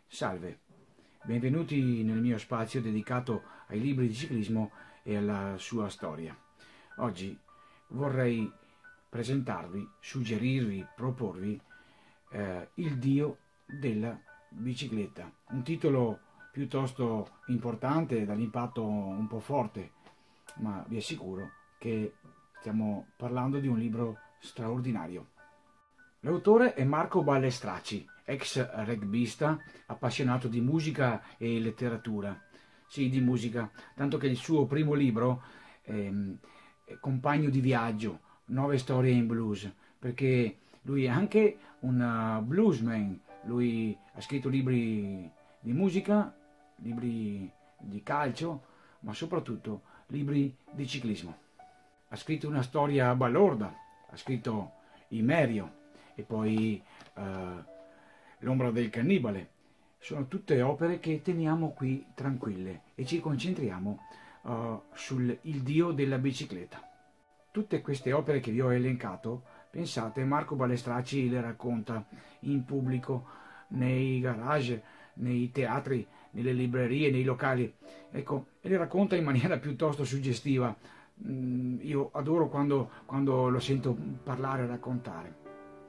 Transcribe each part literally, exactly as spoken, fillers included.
Salve, benvenuti nel mio spazio dedicato ai libri di ciclismo e alla sua storia. Oggi vorrei presentarvi, suggerirvi, proporvi eh, Il Dio della bicicletta, un titolo piuttosto importante, dall'impatto un po' forte, ma vi assicuro che stiamo parlando di un libro straordinario. L'autore è Marco Ballestracci, ex rugbista, appassionato di musica e letteratura. Sì, di musica, tanto che il suo primo libro ehm, è Compagno di viaggio, nove storie in blues, perché lui è anche un bluesman, lui ha scritto libri di musica, libri di calcio, ma soprattutto libri di ciclismo. Ha scritto una storia balorda, ha scritto Imerio e poi eh, L'ombra del cannibale. Sono tutte opere che teniamo qui tranquille e ci concentriamo uh, sul il Dio della bicicletta. Tutte queste opere che vi ho elencato, pensate, Marco Ballestracci le racconta in pubblico, nei garage, nei teatri, nelle librerie, nei locali. Ecco, e le racconta in maniera piuttosto suggestiva. Mm, io adoro quando, quando lo sento parlare e raccontare.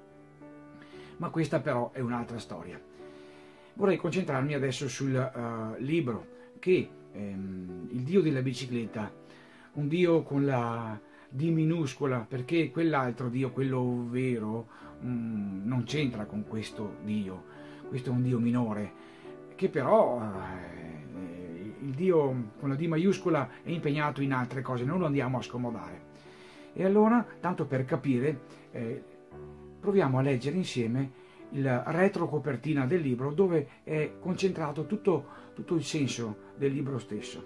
Ma questa però è un'altra storia. Vorrei concentrarmi adesso sul uh, libro che ehm, il Dio della bicicletta, un Dio con la D minuscola, perché quell'altro Dio, quello vero, mh, non c'entra con questo Dio. Questo è un Dio minore, che però eh, il Dio con la D maiuscola è impegnato in altre cose, non lo andiamo a scomodare. E allora, tanto per capire, eh, proviamo a leggere insieme il retrocopertina del libro, dove è concentrato tutto, tutto il senso del libro stesso.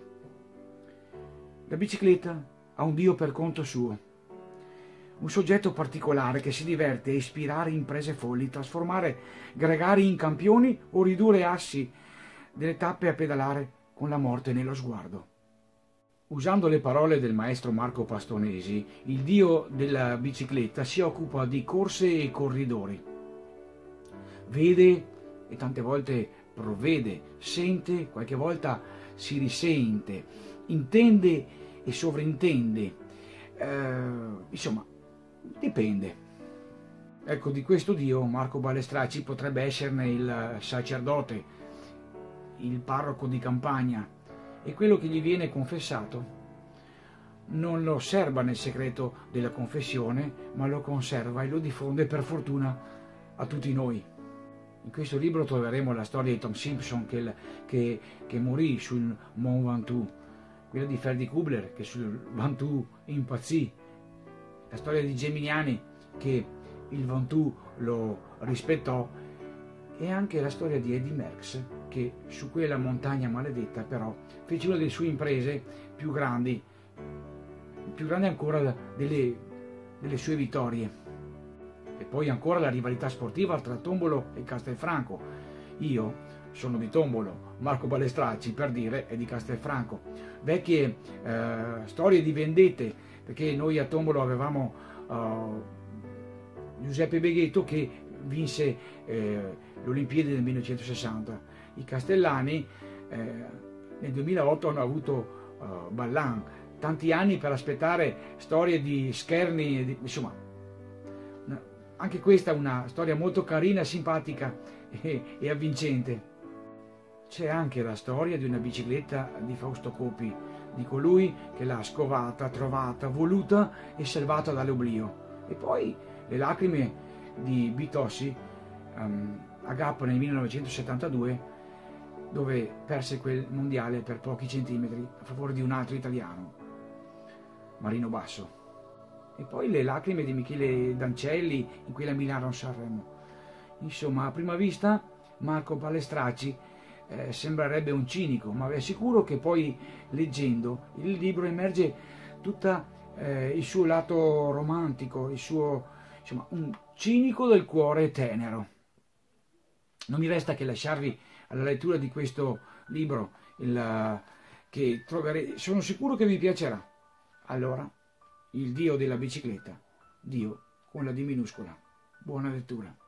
La bicicletta ha un Dio per conto suo, un soggetto particolare che si diverte a ispirare imprese folli, trasformare gregari in campioni o ridurre assi delle tappe a pedalare con la morte nello sguardo. Usando le parole del maestro Marco Pastonesi, il Dio della bicicletta si occupa di corse e corridori. Vede e tante volte provvede, sente, qualche volta si risente, intende e sovrintende. Eh, insomma, dipende. Ecco, di questo Dio Marco Ballestracci potrebbe esserne il sacerdote, il parroco di campagna, e quello che gli viene confessato non lo serba nel segreto della confessione, ma lo conserva e lo diffonde per fortuna a tutti noi. In questo libro troveremo la storia di Tom Simpson che, che, che morì sul Mont Ventoux, quella di Ferdi Kubler che sul Ventoux impazzì, la storia di Geminiani che il Ventoux lo rispettò, e anche la storia di Eddy Merckx che su quella montagna maledetta però fece una delle sue imprese più grandi, più grande ancora delle, delle sue vittorie. E poi ancora la rivalità sportiva tra Tombolo e Castelfranco. Io sono di Tombolo, Marco Ballestracci, per dire, è di Castelfranco. Vecchie eh, storie di vendette, perché noi a Tombolo avevamo uh, Giuseppe Beghetto che vinse eh, le Olimpiadi del millenovecentosessanta. I castellani eh, nel duemilaotto hanno avuto uh, Ballan, tanti anni per aspettare storie di scherni, di, insomma, anche questa è una storia molto carina, simpatica e, e avvincente. C'è anche la storia di una bicicletta di Fausto Coppi, di colui che l'ha scovata, trovata, voluta e salvata dall'oblio. E poi le lacrime di Bitossi um, a Gap nel millenovecentosettantadue, dove perse quel mondiale per pochi centimetri a favore di un altro italiano, Marino Basso. E poi le lacrime di Michele Dancelli in quella Milano-Sanremo. Insomma, a prima vista Marco Ballestracci eh, sembrerebbe un cinico, ma vi assicuro che poi leggendo il libro emerge tutto eh, il suo lato romantico, il suo, insomma, un cinico del cuore tenero. Non mi resta che lasciarvi alla lettura di questo libro, il, che troverete, sono sicuro che vi piacerà. Allora, il Dio della bicicletta, Dio con la D minuscola. Buona lettura.